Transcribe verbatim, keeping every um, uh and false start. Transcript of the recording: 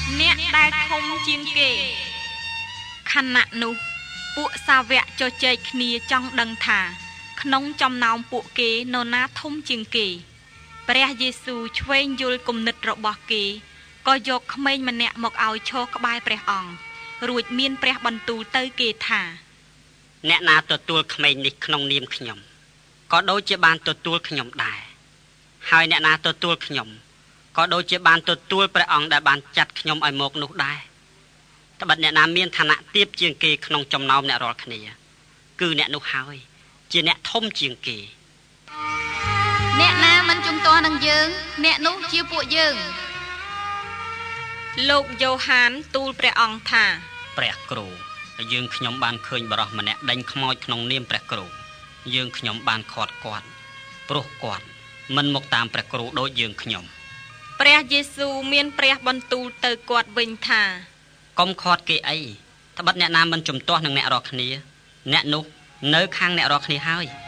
អ្នកដែលធំជាងគេខណៈនោះពួកសាវកជជែកគ្នាចង់ដឹងថាក្នុងចំណោមពួកគេនរណាធំជាងគេព្រះយេស៊ូវឆ្វេងយល់គំនិតរបស់គេក៏យកក្មេងម្នាក់មកឲ្យឈរក្បែរព្រះអង្គរួចមានព្រះបន្ទូលទៅគេថាអ្នកណាទទួលក្មេងនេះក្នុងនាមខ្ញុំក៏ដូចជាបានទទួលខ្ញុំដែរហើយអ្នកណាទទួលខ្ញុំក៏ដូចជាបានទទួលព្រះអង្គដែលបានចាត់ខ្ញុំឲ្យមកនោះដែរត្បិតអ្នកណាមានឋានៈទាបជាងគេក្នុងចំណោមអ្នករាល់គ្នាគឺអ្នកនោះហើយជាអ្នកធំជាងគេអ្នកណាមិនជំទាស់នឹងយើងអ្នកនោះជាពួកយើងលោកយ៉ូហានទូលព្រះអង្គថាព្រះគ្រូយើងខ្ញុំបានឃើញបរិសម្នាក់ដេញខ្មោចក្នុងនាមព្រះគ្រូយើងខ្ញុំបានខាត់គាត់ព្រោះគាត់មិនមកតាមព្រះគ្រូដូចយើងខ្ញុំព្រះយេស៊ូវមានព្រះបន្ទូលទៅគាត់វិញថាកុំខាត់គេអីត្បិតអ្នកណាមិនជំទាស់នឹងអ្នករាល់គ្នាអ្នកនោះនៅខាងអ្នករាល់គ្នាហើយ